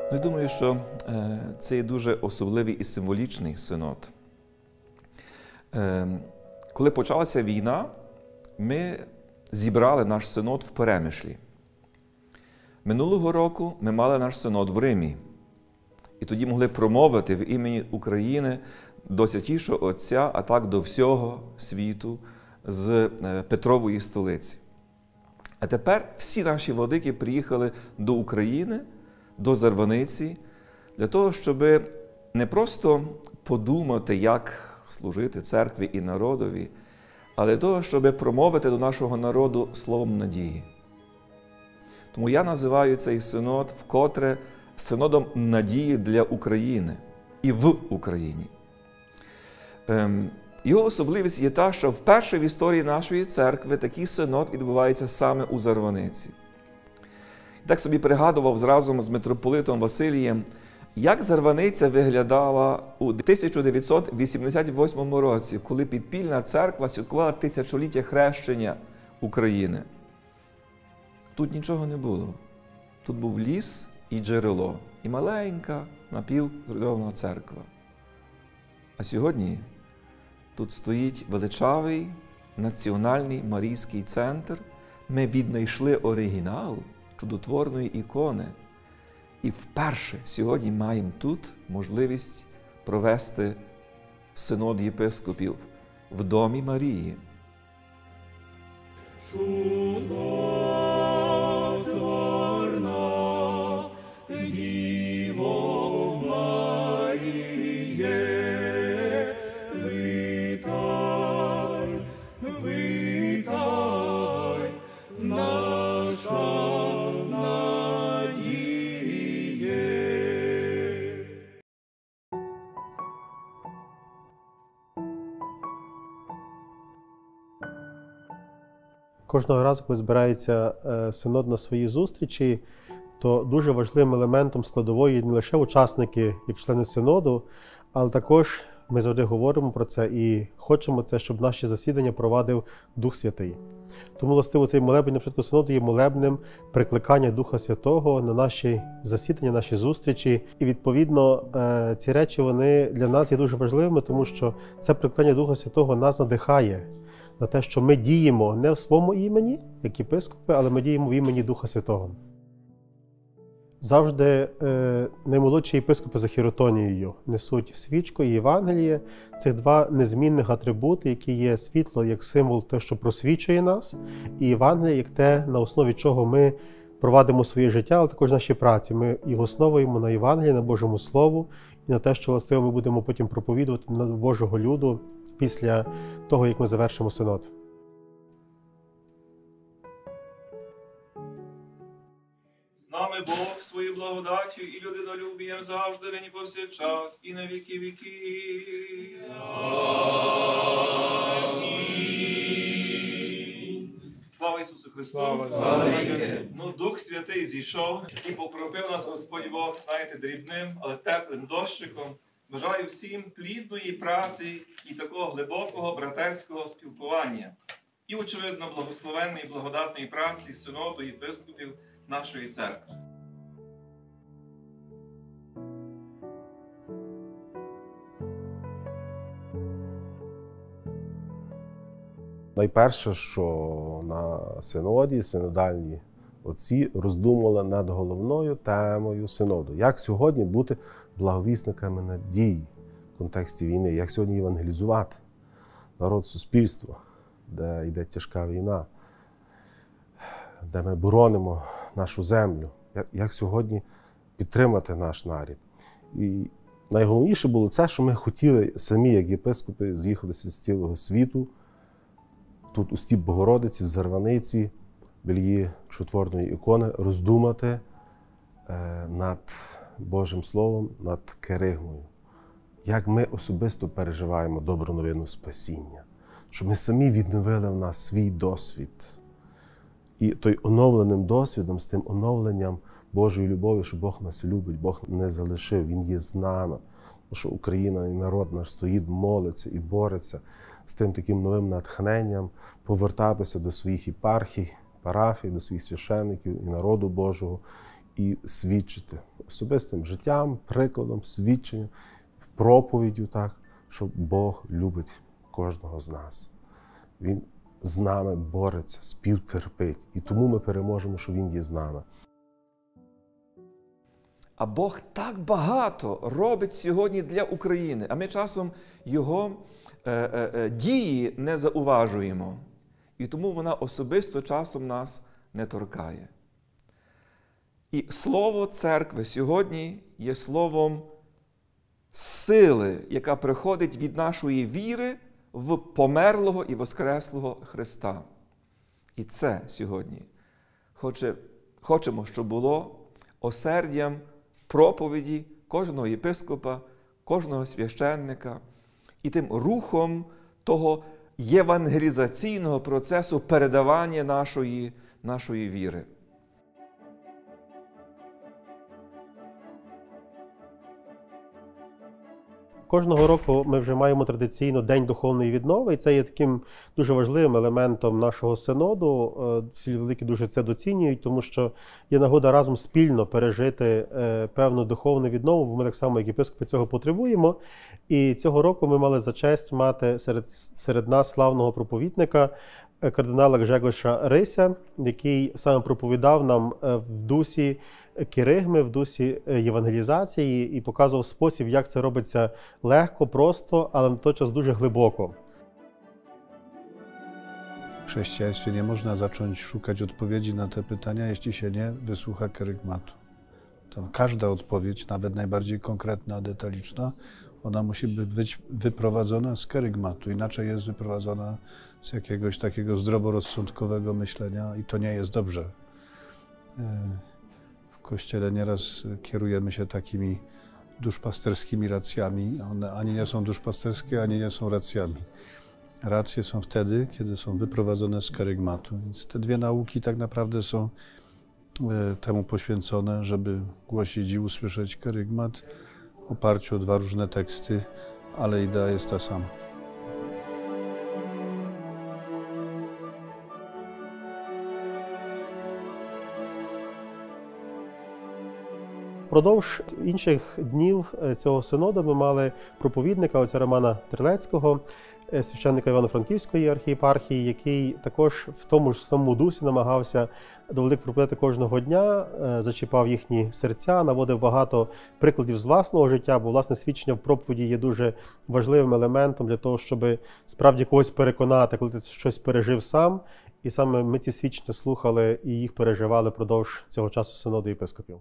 Я думаю, що це є дуже особливий і символічний синод. Коли почалася війна, ми зібрали наш синод в Перемишлі. Минулого року ми мали наш синод в Римі. І тоді могли промовити в імені України до Святішого Отця, а так до всього світу з Петрової столиці. А тепер всі наші владики приїхали до України, до Зарваниці, для того, щоб не просто подумати, як служити церкві і народові, але для того, щоб промовити до нашого народу словом надії. Тому я називаю цей синод вкотре синодом надії для України і в Україні. Його особливість є та, що вперше в історії нашої церкви такий синод відбувається саме у Зарваниці. Так собі пригадував разом з митрополитом Василієм, як Зарваниця виглядала у 1988 році, коли підпільна церква святкувала тисячоліття хрещення України. Тут нічого не було. Тут був ліс і джерело, і маленька напівзруйнована церква. А сьогодні тут стоїть величавий національний Марійський центр. Ми віднайшли оригінал чудотворної ікони. І вперше сьогодні маємо тут можливість провести синод єпископів в домі Марії. Кожного разу, коли збирається синод на свої зустрічі, то дуже важливим елементом складової не лише учасники, як члени синоду, але також ми завжди говоримо про це і хочемо це, щоб наші засідання провадив Дух Святий. Тому, властиво, цей молебень на початку синоду є молебнем прикликання Духа Святого на наші засідання, наші зустрічі. І, відповідно, ці речі, вони для нас є дуже важливими, тому що це прикликання Духа Святого нас надихає на те, що ми діємо не в своєму імені, як єпископи, але ми діємо в імені Духа Святого. Завжди наймолодші єпископи за хіротонією несуть свічку і Євангеліє. Це два незмінних атрибути, які є світло як символ того, що просвічує нас, і Євангеліє як те, на основі чого ми провадимо своє життя, але також наші праці. Ми їх основуємо на Євангелії, на Божому Слову і на те, що, властиво, ми будемо потім проповідувати на Божого люду після того, як ми завершимо синод. З нами Бог своєю благодаттю і людинолюбієм завжди, нині повсякчас, і на віки віків. Амінь. Слава Ісусу Христу! Слава навіки! Ну, Дух Святий зійшов і покропив нас Господь Бог, знаєте, дрібним, але теплим дощиком. Бажаю всім плідної праці і такого глибокого братерського спілкування. І, очевидно, благословенної і благодатної праці синоду єпископів нашої церкви. Найперше, що на синоді, синодальні отці роздумували над головною темою синоду. Як сьогодні бути благовісниками надії в контексті війни, як сьогодні евангелізувати народ, суспільство, де йде тяжка війна, де ми боронимо нашу землю, як сьогодні підтримати наш народ. І найголовніше було це, що ми хотіли самі, як єпископи, з'їхатися з цілого світу, тут у стіп Богородиці, в Зарваниці, біля її чудотворної ікони, роздумати над Божим Словом, над керигмою. Як ми особисто переживаємо добру новину спасіння. Щоб ми самі відновили в нас свій досвід. І той оновленим досвідом, з тим оновленням Божої любові, що Бог нас любить, Бог не залишив, Він є з нами. Що Україна і народ наш стоїть, молиться і бореться з тим таким новим натхненням повертатися до своїх єпархій, парафій, до своїх священиків і народу Божого і свідчити особистим життям, прикладом, свідченням, проповіддю, так, що Бог любить кожного з нас. Він з нами бореться, співтерпить. І тому ми переможемо, що Він є з нами. А Бог так багато робить сьогодні для України, а ми часом Його дії не зауважуємо. І тому вона особисто часом нас не торкає. І слово церкви сьогодні є словом сили, яка приходить від нашої віри в померлого і воскреслого Христа. І це сьогодні хочемо, щоб було осердям проповіді кожного єпископа, кожного священника і тим рухом того євангелізаційного процесу передавання нашої віри. Кожного року ми вже маємо традиційно День духовної віднови, і це є таким дуже важливим елементом нашого синоду. Всі великі дуже це доцінюють, тому що є нагода разом спільно пережити певну духовну віднову, бо ми так само, як єпископи, цього потребуємо. І цього року ми мали за честь мати серед нас славного проповідника, кардинала Гжегоша Рися, який саме проповідав нам в дусі киригми, в дусі євангелізації і показував спосіб, як це робиться легко, просто, ale na той час дуже глибоко. W chrześcijaństwie nie można zacząć szukać odpowiedzi na te pytania, jeśli się nie wysłucha kerygmatu. To każda odpowiedź, nawet najbardziej konkretna, detaliczna, ona musi być wyprowadzona z kerygmatu, inaczej jest wyprowadzona z jakiegoś takiego zdroworozsądkowego myślenia i to nie jest dobrze. W Kościele nieraz kierujemy się takimi duszpasterskimi racjami. One ani nie są duszpasterskie, ani nie są racjami. Racje są wtedy, kiedy są wyprowadzone z kerygmatu. Więc te dwie nauki tak naprawdę są temu poświęcone, żeby głosić i usłyszeć kerygmat w oparciu o dwa różne teksty, ale idea jest ta sama. Впродовж інших днів цього синоду ми мали проповідника отця Романа Терлецького, священника Івано-Франківської архієпархії, який також в тому ж самому дусі намагався до великих проповідати кожного дня, зачіпав їхні серця, наводив багато прикладів з власного життя, бо власне свідчення в проповіді є дуже важливим елементом для того, щоб справді когось переконати, коли ти щось пережив сам. І саме ми ці свідчення слухали і їх переживали впродовж цього часу синоду єпископів.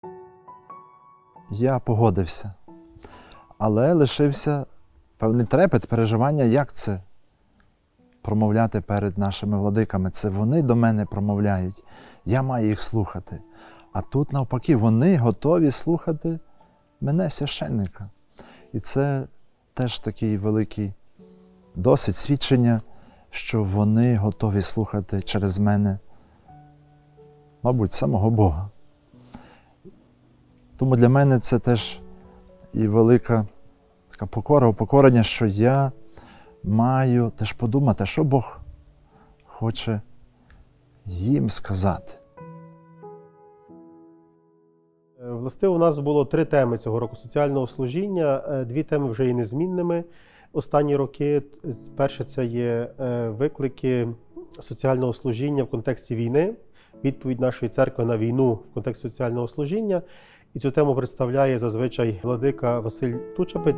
Я погодився, але лишився певний трепет, переживання, як це промовляти перед нашими владиками. Це вони до мене промовляють, я маю їх слухати. А тут навпаки, вони готові слухати мене, священника. І це теж такий великий досвід, свідчення, що вони готові слухати через мене, мабуть, самого Бога. Тому для мене це теж і велика така покора, упокорення, що я маю теж подумати, що Бог хоче їм сказати. Властиво, у нас було 3 теми цього року соціального служіння. 2 теми вже є незмінними останні роки. Перше – це є виклики соціального служіння в контексті війни, відповідь нашої церкви на війну в контексті соціального служіння. І цю тему представляє зазвичай владика Василь Тучапець.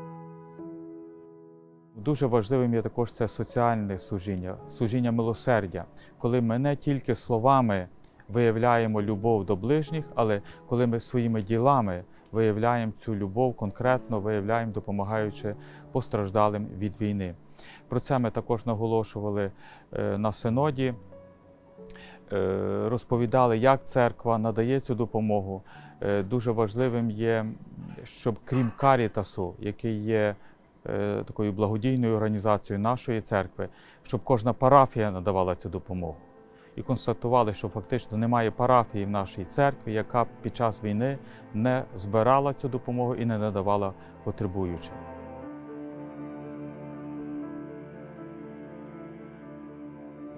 Дуже важливим є також це соціальне служіння, служіння милосердя, коли ми не тільки словами виявляємо любов до ближніх, але коли ми своїми ділами виявляємо цю любов, конкретно виявляємо, допомагаючи постраждалим від війни. Про це ми також наголошували на синоді, розповідали, як церква надає цю допомогу. Дуже важливим є, щоб крім Карітасу, який є такою благодійною організацією нашої церкви, щоб кожна парафія надавала цю допомогу. І констатували, що фактично немає парафії в нашій церкві, яка під час війни не збирала цю допомогу і не надавала потребуючим.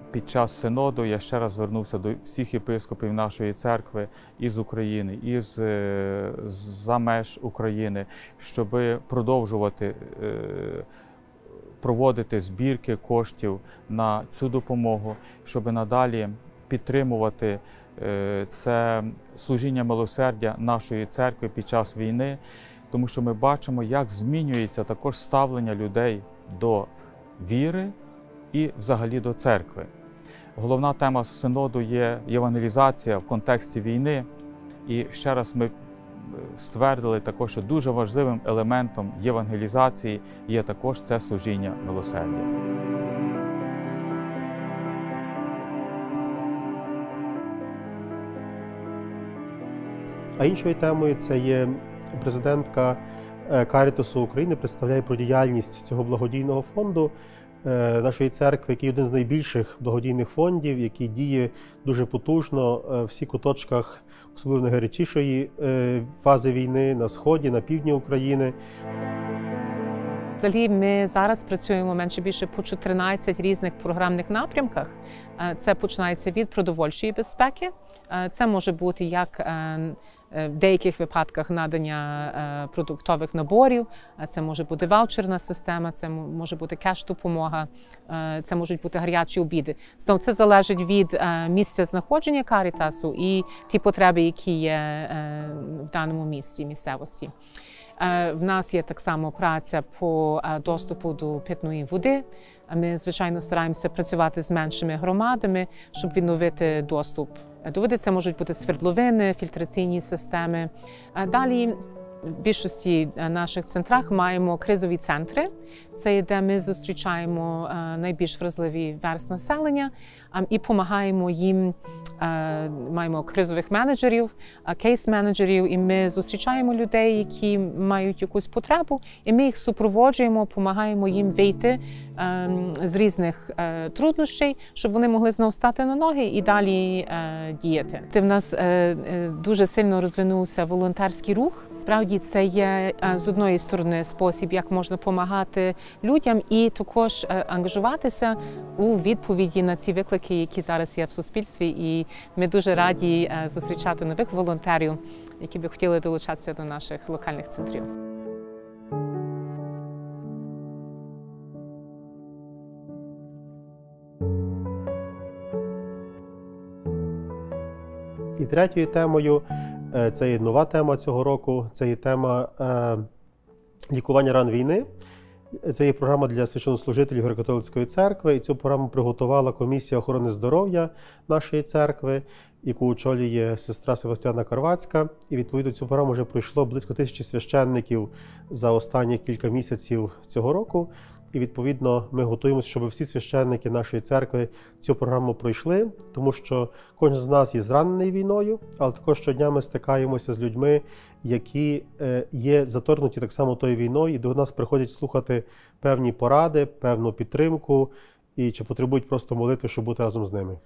під час синоду я ще раз звернувся до всіх єпископів нашої церкви із України, з-за меж України, щоб продовжувати проводити збірки коштів на цю допомогу, щоб надалі підтримувати це служіння милосердя нашої церкви під час війни, тому що ми бачимо, як змінюється також ставлення людей до віри і взагалі до церкви. Головна тема синоду є євангелізація в контексті війни. І ще раз ми ствердили також, що дуже важливим елементом євангелізації є також це служіння милосердя. А іншою темою це є президентка Карітасу України, представляє про діяльність цього благодійного фонду нашої церкви, який один з найбільших благодійних фондів, який діє дуже потужно в всіх куточках, особливо найгарячішої фази війни, на сході, на півдні України. Взагалі ми зараз працюємо менше-більше по 14 різних програмних напрямках. Це починається від продовольчої безпеки. Це може бути як в деяких випадках надання продуктових наборів, це може бути ваучерна система, це може бути кеш-допомога, це можуть бути гарячі обіди. Знову це залежить від місця знаходження Карітасу і ті потреби, які є в даному місці, місцевості. В нас є так само праця по доступу до питної води. Ми, звичайно, стараємося працювати з меншими громадами, щоб відновити доступ до води. Це можуть бути свердловини, фільтраційні системи. Далі в більшості наших центрах маємо кризові центри. Це є, де ми зустрічаємо найбільш вразливі верстви населення і допомагаємо їм. Маємо кризових менеджерів, кейс-менеджерів, і ми зустрічаємо людей, які мають якусь потребу, і ми їх супроводжуємо, допомагаємо їм вийти з різних труднощів, щоб вони могли знову стати на ноги і далі діяти. В нас дуже сильно розвинувся волонтерський рух. Справді, це є з одної сторони спосіб, як можна допомагати людям і також ангажуватися у відповіді на ці виклики, які зараз є в суспільстві. І ми дуже раді зустрічати нових волонтерів, які би хотіли долучатися до наших локальних центрів. І третьою темою, це є нова тема цього року, це є тема лікування ран війни. Це є програма для священнослужителів Греко-католицької церкви, і цю програму приготувала Комісія охорони здоров'я нашої церкви, яку очолює сестра Севастьяна Карвацька. І відповідно цю програму вже пройшло близько 1000 священників за останні кілька місяців цього року. І відповідно ми готуємося, щоб всі священники нашої церкви цю програму пройшли, тому що кожен з нас є зранений війною, але також щодня ми стикаємося з людьми, які є заторкнуті так само тою війною, і до нас приходять слухати певні поради, певну підтримку, і чи потребують просто молитви, щоб бути разом з ними.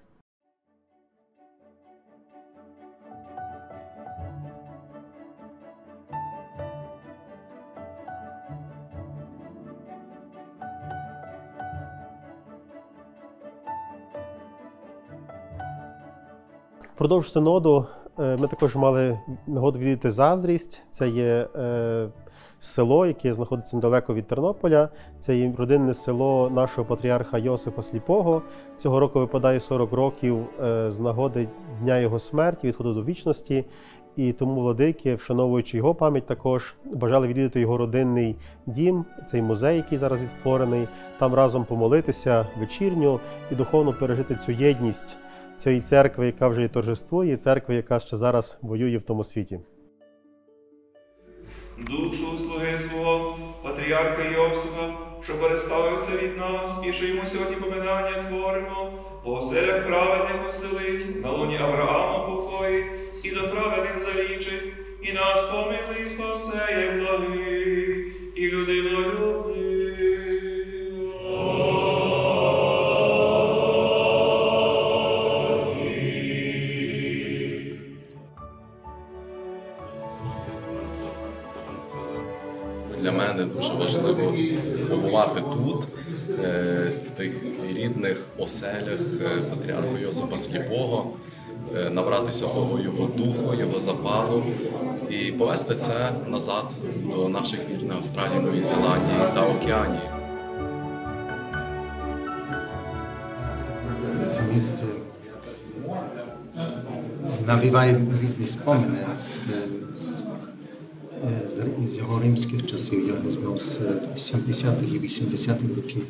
Впродовж синоду ми також мали нагоду відвідати Заздрість. Це є село, яке знаходиться недалеко від Тернополя. Це є родинне село нашого патріарха Йосипа Сліпого. Цього року випадає 40 років з нагоди дня його смерті, відходу до вічності. І тому владики, вшановуючи його пам'ять, також бажали відвідати його родинний дім, цей музей, який зараз є створений, там разом помолитися вечірню і духовно пережити цю єдність цієї церкви, яка вже є торжествує, церкви, яка ще зараз воює в тому світі. Душу слуги свого, патріарха Йосипа, що переставився від нас, і що йому сьогодні поминання творимо, по оселях праведних оселить, на луні Авраама покоїть, і до праведних залічить, і нас помилуй, і спасе, як благий, і людинолюбний. Для мене мене дуже важливо побувати тут, в тих рідних оселях патріарха Йосипа Сліпого, набратися того його духу, його запалу і повести це назад до наших рідних Австралії, Нової Зеландії та Океанії. Це місце навіває різні спомини з його римських часів, я не знав, з 70-х і 80-х років.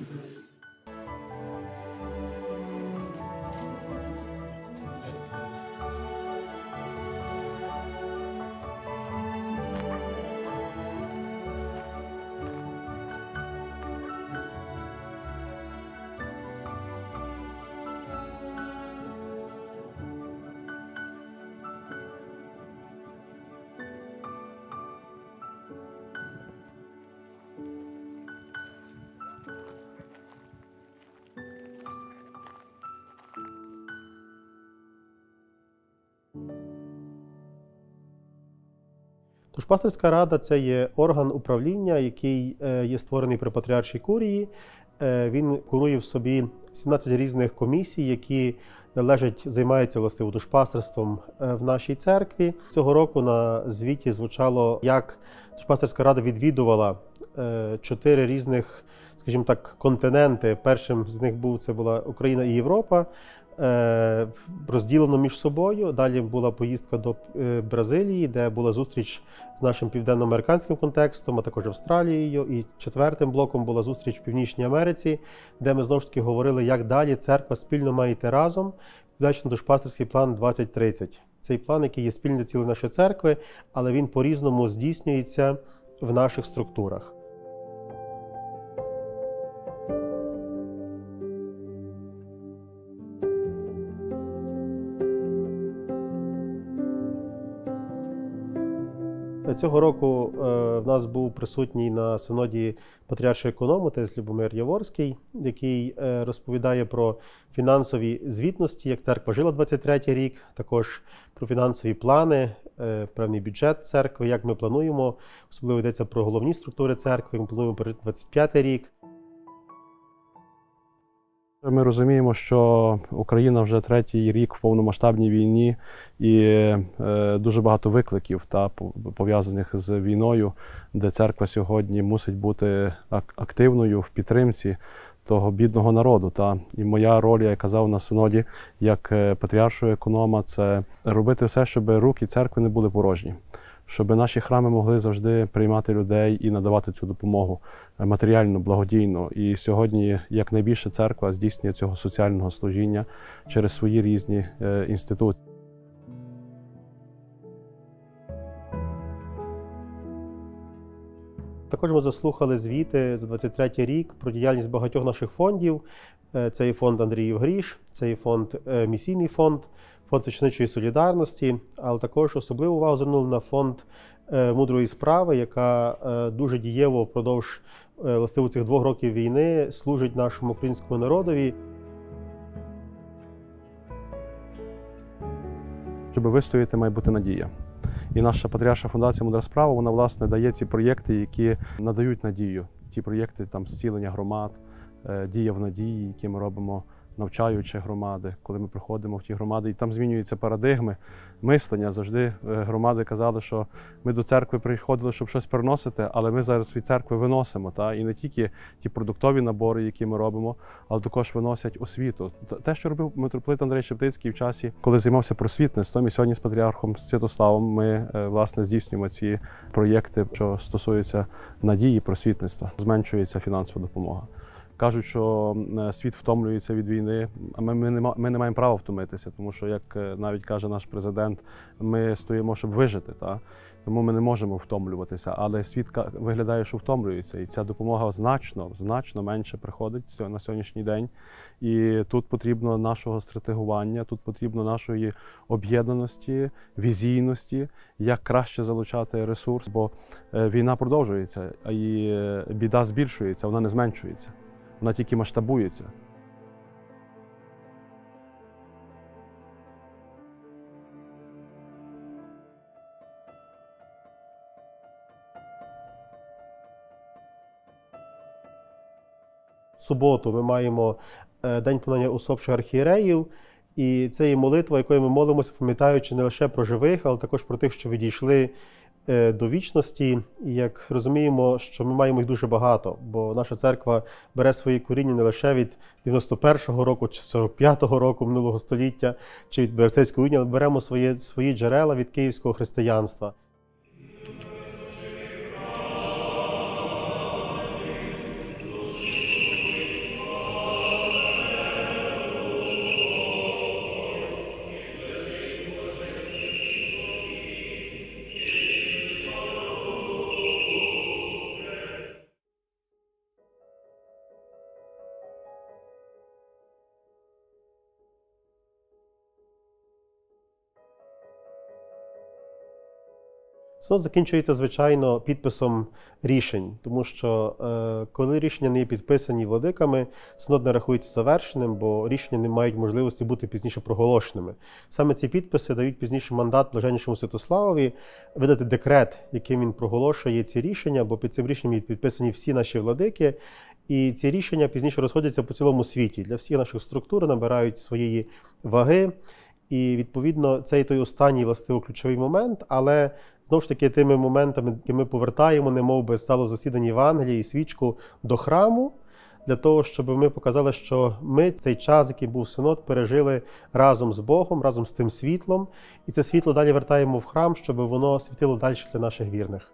Душпастерська рада – це є орган управління, який є створений при Патріаршій курії. Він курує в собі 17 різних комісій, які займаються властиво душпастерством в нашій церкві. Цього року на звіті звучало, як Душпастерська рада відвідувала 4 різних, скажімо так, континенти. Першим з них була Україна і Європа. Розділено між собою. Далі була поїздка до Бразилії, де була зустріч з нашим південноамериканським контекстом, а також Австралією. І 4-м блоком була зустріч в Північній Америці, де ми знову ж таки говорили, як далі церква спільно має йти разом, відповідаючи на Душпастерський план 2030. Цей план, який є спільне ціле нашої церкви, але він по-різному здійснюється в наших структурах. Цього року в нас був присутній на синоді патріарший економ отець Любомир Яворський, який розповідає про фінансові звітності, як церква жила 23-й рік, також про фінансові плани, певний бюджет церкви, як ми плануємо, особливо йдеться про головні структури церкви, ми плануємо про 25-й рік. Ми розуміємо, що Україна вже 3-й рік в повномасштабній війні і дуже багато викликів пов'язаних з війною, де церква сьогодні мусить бути активною в підтримці того бідного народу. І моя роль, я казав на синоді, як патріаршого економа, це робити все, щоб руки церкви не були порожні. Щоб наші храми могли завжди приймати людей і надавати цю допомогу матеріально, благодійно. І сьогодні якнайбільше церква здійснює цього соціального служіння через свої різні інституції. Також ми заслухали звіти за 23-й рік про діяльність багатьох наших фондів. Це і фонд Андріїв Гріш, це і фонд Місійний фонд, фонд священичої солідарності, але також особливу увагу звернули на фонд мудрої справи, яка дуже дієво впродовж властиво цих 2 років війни служить нашому українському народові. Щоб вистояти, має бути надія. І наша Патріарша фундація «Мудра справа», вона, власне, дає ці проєкти, які надають надію. Ті проєкти зцілення громад, дія в надії, які ми робимо, навчаючи громади, коли ми приходимо в ті громади, і там змінюються парадигми мислення. Завжди громади казали, що ми до церкви приходили, щоб щось приносити, але ми зараз від церкви виносимо. І не тільки ті продуктові набори, які ми робимо, але також виносять освіту. Те, що робив митрополит Андрей Шептицький в часі, коли займався просвітництвом, і сьогодні з патріархом Святославом ми, власне, здійснюємо ці проєкти, що стосуються надії просвітництва. Зменшується фінансова допомога. Кажуть, що світ втомлюється від війни, а ми не маємо права втомитися, тому що, як навіть каже наш президент, ми стоїмо, щоб вижити. Тому ми не можемо втомлюватися, але світ виглядає, що втомлюється. І ця допомога значно менше приходить на сьогоднішній день. І тут потрібно нашого стратегування, тут потрібно нашої об'єднаності, візійності, як краще залучати ресурс, бо війна продовжується, і біда збільшується, вона не зменшується. Вона тільки масштабується. суботу ми маємо День поминання усопших архієреїв. І це є молитва, якою ми молимося, пам'ятаючи не лише про живих, але також про тих, що відійшли до вічності. І як розуміємо, що ми маємо їх дуже багато, бо наша церква бере свої коріння не лише від 91-го року чи 45-го року минулого століття, чи від Берестейської унії, але беремо свої джерела від київського християнства. Синод закінчується, звичайно, підписом рішень, тому що коли рішення не є підписані владиками, синод не рахується завершеним, бо рішення не мають можливості бути пізніше проголошеними. Саме ці підписи дають пізніше мандат Блаженнішому Святославові видати декрет, яким він проголошує ці рішення, бо під цим рішенням підписані всі наші владики, і ці рішення пізніше розходяться по цілому світі. Для всіх наших структур набирають своєї ваги. І, відповідно, це і той останній, властиво, ключовий момент, але, знову ж таки, тими моментами, які ми повертаємо, немов би залу засідань Євангелії і свічку до храму, для того, щоб ми показали, що ми цей час, який був синод, пережили разом з Богом, разом з тим світлом, і це світло далі вертаємо в храм, щоб воно світило далі для наших вірних.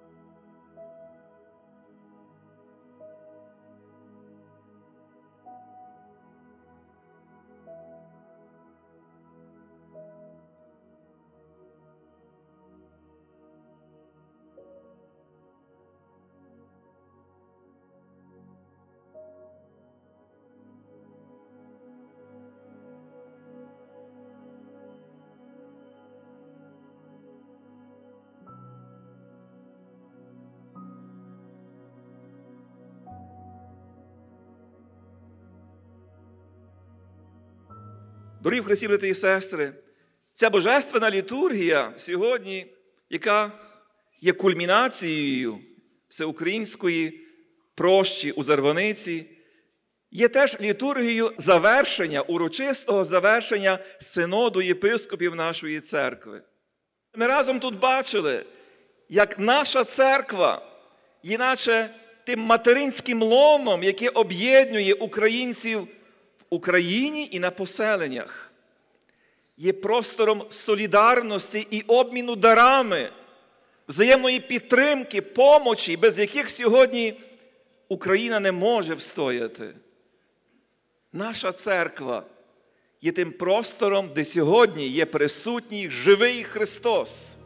Дорогі в Христі, брати і сестри, ця божественна літургія сьогодні, яка є кульмінацією всеукраїнської прощі у Зарваниці, є теж літургією завершення, урочистого завершення синоду єпископів нашої церкви. Ми разом тут бачили, як наша церква є наче тим материнським лоном, яке об'єднує українців в Україні і на поселеннях, є простором солідарності і обміну дарами, взаємної підтримки, помочі, без яких сьогодні Україна не може встояти. Наша церква є тим простором, де сьогодні є присутній живий Христос.